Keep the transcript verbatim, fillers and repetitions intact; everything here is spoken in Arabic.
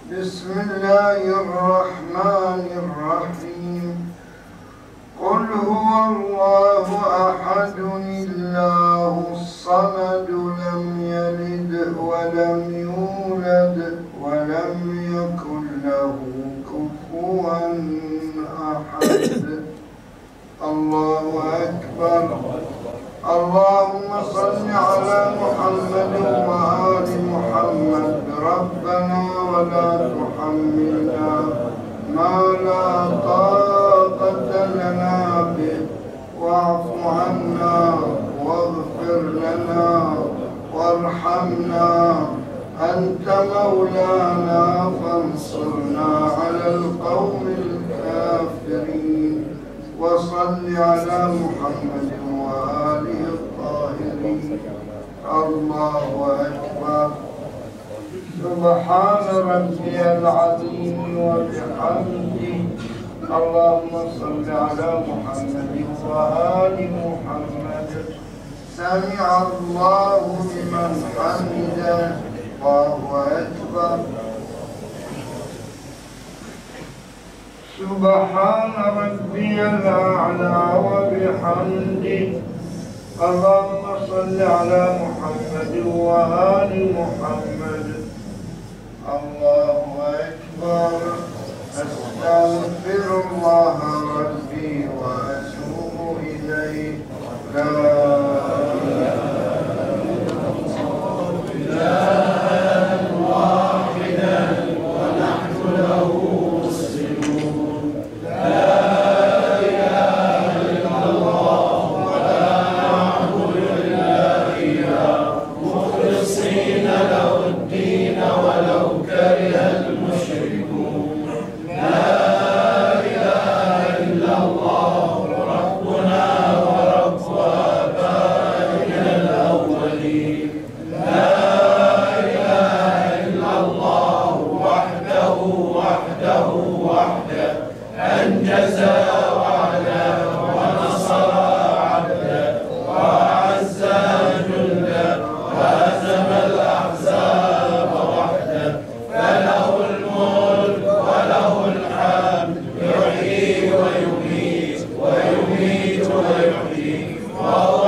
بسم الله الرحمن الرحيم قل هو الله أحد الله الصمد لم يلد ولم يولد ولم يكن له كفوا أحد. الله أكبر. اللهم صل على محمد وآل محمد. ربنا ولا تحملنا ما لا طاقة لنا به واعف عنا واغفر لنا وارحمنا أنت مولانا فانصرنا على القوم الكافرين. وصل على محمد وآله الطاهرين. الله أكبر. سبحان ربي العظيم وبحمده. اللهم صل على محمد وآل محمد. سمع الله لمن حمده. الله أكبر. سبحان ربي الأعلى وبحمده. اللهم صل على محمد وآل محمد. الله أكبر. أستغفر الله ربي وأتوب إليه. لا إله إلا الله إلها واحدا ونحن له مسلمون. لا إله إلا الله ولا نعبد إلا إياه مخلصين له الدين ولو كره المشركون. لا إله إلا الله ربنا ورب آبائنا الأولين. لا إله إلا الله وحده وحده وحده أنجز وعده ونصر عبده وأعز جنده وهزم الأحزاب وحده. فله الملك وله الحمد يحيي ويميت ويميت ويحيي وهو